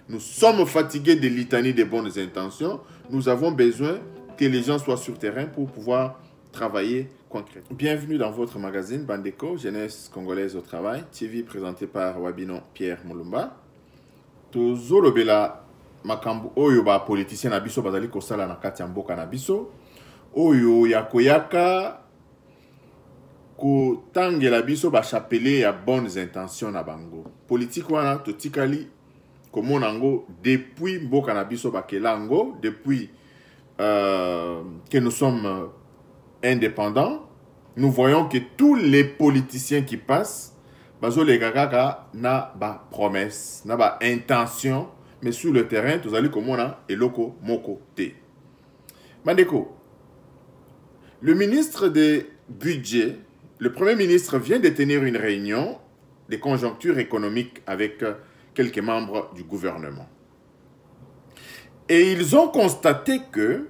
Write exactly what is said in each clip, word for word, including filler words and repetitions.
Nous sommes fatigués des litanies des bonnes intentions. Nous avons besoin que les gens soient sur terrain pour pouvoir travailler concrètement. Bienvenue dans votre magazine Bandeko, Jeunesse Congolaise au Travail, T V présenté par Wabinon Pierre Moulumba. Tozolobela makambu oyo ba politicien na biso bazali kosala na kati ya mboka na biso. Oyo ya koyaka kotangela biso ba chapelet ya bonnes intentions na bango. Politique wana totikali komona ngo depuis mboka na biso bakelango, depuis euh, que nous sommes indépendants, nous voyons que tous les politiciens qui passent bazo les gagaka na ba promesse, na ba intention, mais sur le terrain tous allez komona eloko moko te. Bandeko, le ministre des budgets, le premier ministre vient de tenir une réunion de conjoncture économique avec quelques membres du gouvernement. Et ils ont constaté que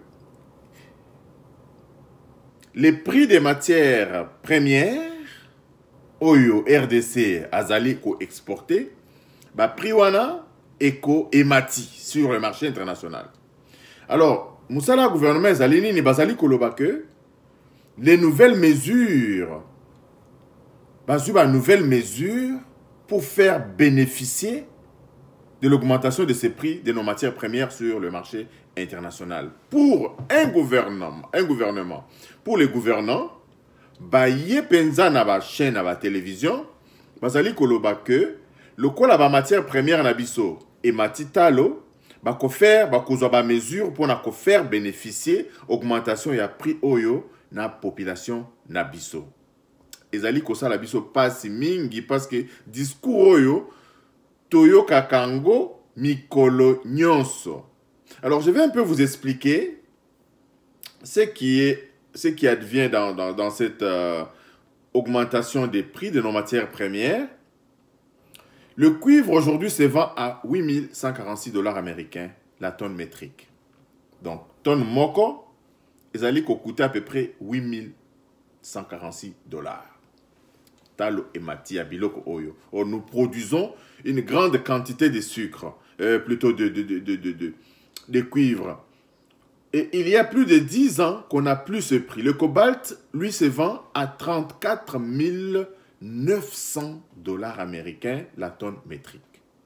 les prix des matières premières, Oyo R D C Azali ko exporté, ba prix wana eko emati sur le marché international. Alors, Moussala gouvernement Zalini ni bazali koloba que les nouvelles mesures, bazuba nouvelles mesures pour faire bénéficier de l'augmentation de ces prix de nos matières premières sur le marché international. Pour un gouvernement, un gouvernement, pour les gouvernants, baye penza na ba chaîne na ba télévision, bazali koloba que le quoi la ba matière première na biso et matitalo ba ko faire ba kozwa ba mesure pour na ko faire bénéficier augmentation ya prix oyo na population na biso. Ezali kosa la biso pasi mingi parce que discours oyo Toyo Kakango Mikolo Nyonso. Alors, je vais un peu vous expliquer ce qui, est, ce qui advient dans, dans, dans cette euh, augmentation des prix de nos matières premières. Le cuivre, aujourd'hui, se vend à huit mille cent quarante-six dollars américains la tonne métrique. Donc, tonne moko, ils allaient coûter à peu près huit mille cent quarante-six dollars. Talo et Mati à Biloko Oyo. Or, nous produisons une grande quantité de sucre, euh, plutôt de, de, de, de, de, de, de cuivre. Et il y a plus de dix ans qu'on n'a plus ce prix. Le cobalt, lui, se vend à trente-quatre mille neuf cents dollars américains la tonne métrique.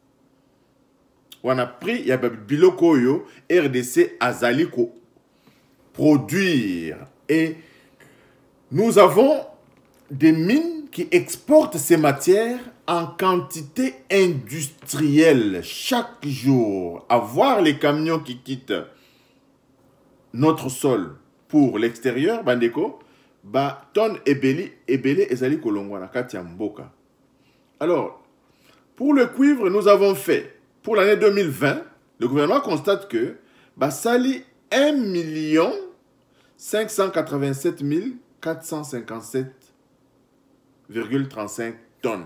On a pris, il y a Biloko Oyo, R D C Azali ko produire. Et nous avons des mines qui exportent ces matières en quantité industrielle chaque jour. À voir les camions qui quittent notre sol pour l'extérieur, Bandeko, ba tonne ebeli ebele ezali kolongwa na kati ya mboka. Alors, pour le cuivre, nous avons fait, pour l'année deux mille vingt, le gouvernement constate que ba sali un million cinq cent quatre-vingt-sept mille quatre cent cinquante-sept virgule trente-cinq tonnes.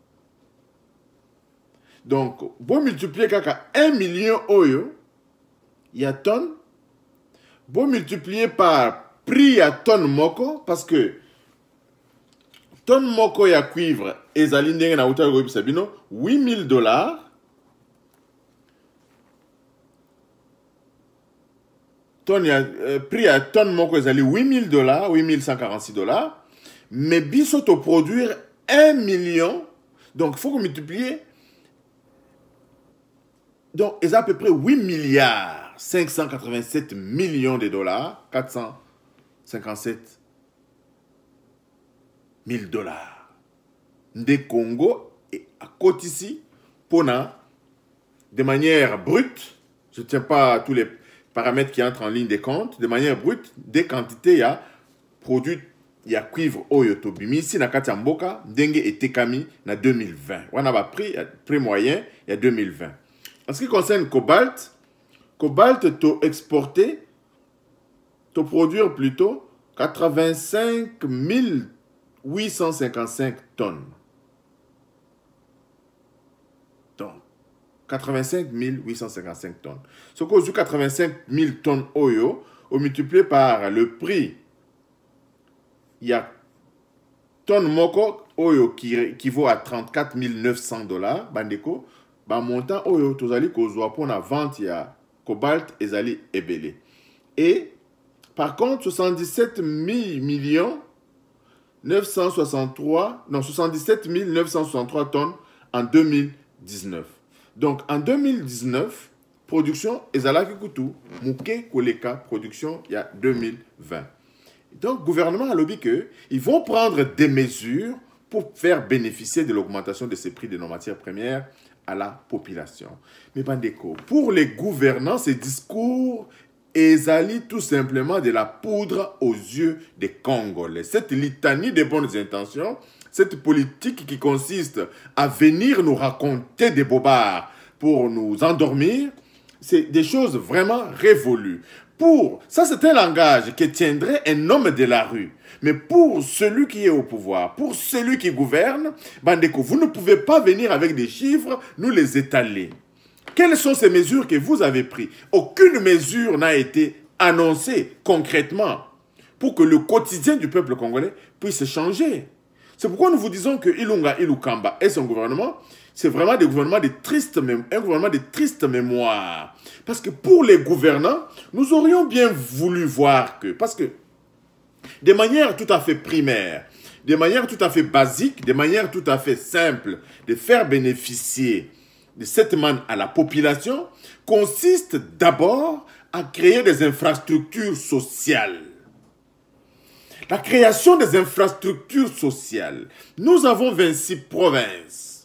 Donc, bon multiplier kaka un million oyo, il y a tonnes. Bon multiplier par prix à tonne moko, parce que tonne moko ya cuivre, ezali ndenge na uta go bisabino, huit mille dollars. Tonne ya, euh, prix à tonne moko ezali huit mille dollars, huit mille cent quarante-six dollars. Mais biso to produire un million, donc il faut qu'on multiplie. Donc, ils ont à peu près huit milliards cinq cent quatre-vingt-sept millions de dollars, quatre cent cinquante-sept mille dollars. De Congo et à côté ici, Pona, de manière brute, je ne tiens pas tous les paramètres qui entrent en ligne de compte, de manière brute, des quantités, il y a produit. Il y a cuivre oyo tobimi si na kati ya mboka ndenge etekami na deux mille vingt. Wana ba prix prix moyen il y a deux mille vingt. En ce qui concerne cobalt, cobalt to exporté to produire plutôt quatre-vingt-cinq mille huit cent cinquante-cinq tonnes. Donc quatre-vingt-cinq mille huit cent cinquante-cinq tonnes. Ce qu'on dit quatre-vingt-cinq mille tonnes oyo au multiplié par le prix. Il y a tonne moko oyo qui, qui vaut à trente-quatre mille neuf cents dollars, Bandeko, ba montant oyo tozali kozwa pour la vente ya cobalt ezali ebele. Et par contre soixante-dix-sept mille millions neuf cent soixante-trois non soixante-dix-sept mille neuf cent soixante-trois tonnes en deux mille dix-neuf. Donc en deux mille dix-neuf, production ezalaki kutu muke koleka production il y a deux mille vingt. Donc le gouvernement a lobby que ils vont prendre des mesures pour faire bénéficier de l'augmentation de ces prix de nos matières premières à la population. Mais Bandeko, pour les gouvernants, ces discours ezali tout simplement de la poudre aux yeux des Congolais. Cette litanie de bonnes intentions, cette politique qui consiste à venir nous raconter des bobards pour nous endormir, c'est des choses vraiment révolues. Pour, ça c'est un langage qui tiendrait un homme de la rue. Mais pour celui qui est au pouvoir, pour celui qui gouverne, Bandeko, vous ne pouvez pas venir avec des chiffres, nous les étaler. Quelles sont ces mesures que vous avez prises? Aucune mesure n'a été annoncée concrètement pour que le quotidien du peuple congolais puisse changer. C'est pourquoi nous vous disons que Ilunga Ilukamba et son gouvernement, c'est vraiment des gouvernements de triste, un gouvernement de triste mémoire. Parce que pour les gouvernants, nous aurions bien voulu voir que, parce que de manière tout à fait primaire, de manière tout à fait basique, de manière tout à fait simple, de faire bénéficier de cette manne à la population, consiste d'abord à créer des infrastructures sociales. La création des infrastructures sociales. Nous avons vingt-six provinces.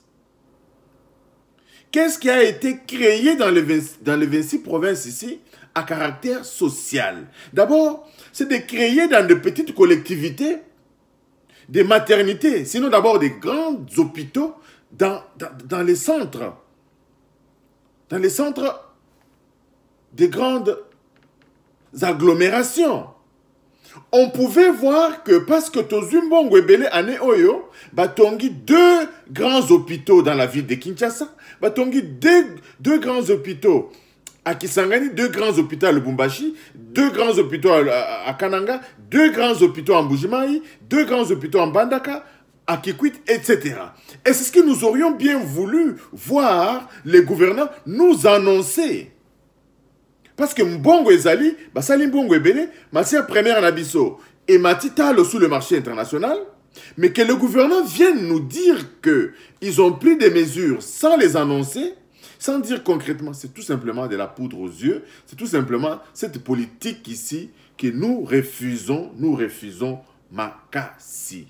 Qu'est-ce qui a été créé dans les, vingt, dans les vingt-six provinces ici à caractère social? D'abord, c'est de créer dans de petites collectivités des maternités, sinon d'abord des grands hôpitaux dans, dans, dans les centres. Dans les centres des grandes agglomérations. On pouvait voir que parce que Tozumbongo Ebele ane oyo, batongi deux grands hôpitaux dans la ville de Kinshasa, batongi deux, deux grands hôpitaux à Kisangani, deux grands hôpitaux à Lubumbashi, deux grands hôpitaux à, à, à Kananga, deux grands hôpitaux en Mbujimayi, deux grands hôpitaux en Bandaka, à Kikwit, et cetera. Et c'est ce que nous aurions bien voulu voir les gouvernants nous annoncer. Parce que Mbongo Ezali, Basali Mbongo Ebele, matière première en Abisso, et Matita sous le marché international, mais que le gouvernement vienne nous dire qu'ils ont pris des mesures sans les annoncer, sans dire concrètement, c'est tout simplement de la poudre aux yeux, c'est tout simplement cette politique ici que nous refusons, nous refusons Makasi.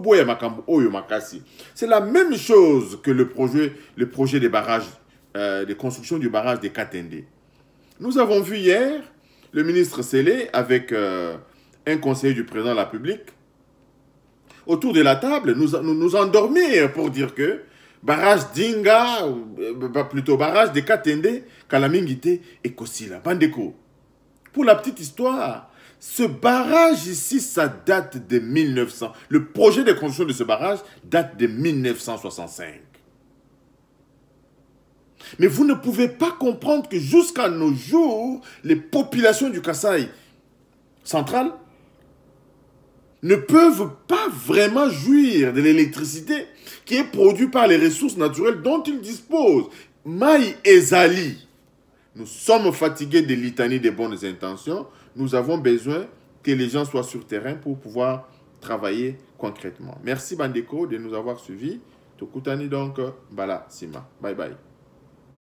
C'est la même chose que le projet, le projet des barrages, euh, de construction du barrage de Katende. Nous avons vu hier le ministre Sélé avec euh, un conseiller du président de la République autour de la table nous, nous, nous endormir pour dire que barrage d'Inga, euh, plutôt barrage de Katende, Kalamingite et Kosila. Bandeko. Pour la petite histoire, ce barrage ici, ça date de mille neuf cents. Le projet de construction de ce barrage date de mille neuf cent soixante-cinq. Mais vous ne pouvez pas comprendre que jusqu'à nos jours, les populations du Kasaï central ne peuvent pas vraiment jouir de l'électricité qui est produite par les ressources naturelles dont ils disposent. Maï et Zali. Nous sommes fatigués de litanie des bonnes intentions. Nous avons besoin que les gens soient sur terrain pour pouvoir travailler concrètement. Merci Bandeko de nous avoir suivis. Tokutani donc, Bala Sima. Bye bye.